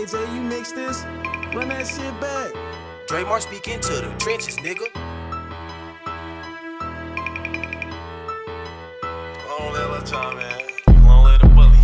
AJ, you mix this? Run that shit back. Draymar speaking to the trenches, nigga. Long live Lil Jon, man. Long live the bully.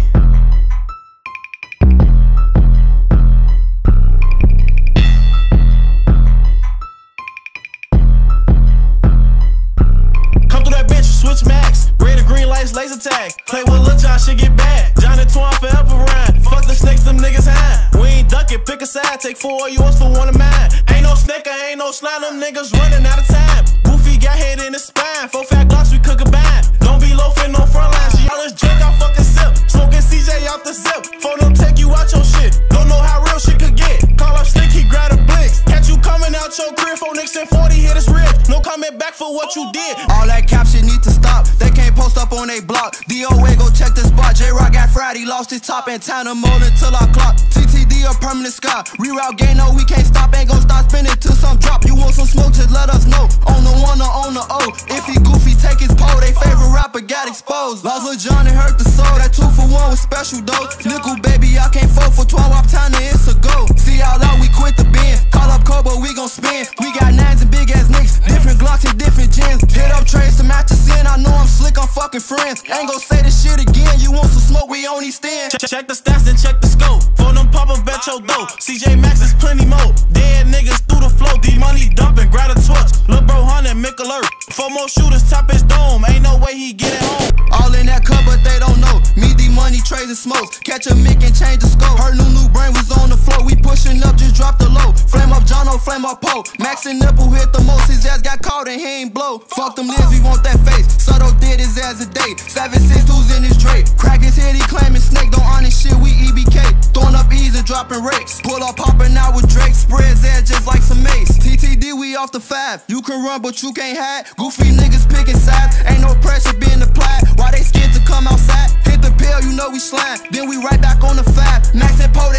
Come through that bitch, switch max. Red or green lights, laser tag. Play with Lil Jon, shit get bad. John and Twan forever rhyme. Fuck the snakes, them niggas high. We ain't ducking, pick a side. Take 4 of yours for 1 of mine. Ain't no snake, I ain't no slime. Them niggas running out of time. Goofy got head in the spine. 4 fat glocks, we cook a bind. Don't be loafing on front line. She always drink, I fucking sip. Smoking CJ out the zip. Phone them take you out your shit. Don't know how real shit could get. Call up Slick, he grab a blitz. Catch you coming out your crib. 4 nicks and 40 hit his rib. No coming back for what you did. All that cap shit need to stop. They can't post up on they block. DOA go check the spot. J-Rock got fried, he lost his top and time to mold until I clock. TTD a permanent sky. Reroute game, no, we can't stop. Ain't gon' stop spinning till some drop. You want some smoke, just let us know. On the 1 or on the O. If he goofy, take his pole. They favorite rapper got exposed. Lost Lil Jon and hurt the soul. That 2 for 1 was special though. Nickel baby, I can't fold for 12 up time to it's a go. See how loud we quit the bend. Call up Kobo, we gon' spin. We got 9s and big ass nicks. Different Glocks and different gens. Hit up trades to match the sin. I know I'm slick, I'm fucking friends. Ain't gon' say this shit again. You want some smoke, we only stand. Check the stats and check the scope. For them pop up bet your dough. CJ Max is plenty more. Dead niggas through the flow. D-Money dumping, grab a torch. Lil' bro hunting, make alert. 4 more shooters, top his dome. Ain't no way he get it home. All in that cup, but they don't know. Me, D-Money, trading smokes. Catch a mic and change the scope. Her new brain was on the floor. We pushing up, just drop the low. Flame up John, flame up Poe. Max and Nipple hit the most. His ass got caught and he ain't blow. Fuck them lids, we want that face. Soto did his ass a day. 762s in his Drake. Crack his head, he claiming snake. Don't honest shit, we EBK. Throwing up E's and dropping rakes. Pull up, popping out with Drake. Spreads ass just like some mace. TTD, we off the 5. You can run, but you can't hide. Goofy niggas picking sides. Ain't no pressure being applied. Why they scared to come outside? Hit the pill, you know we slime. Then we right back on the 5. Max and Poe,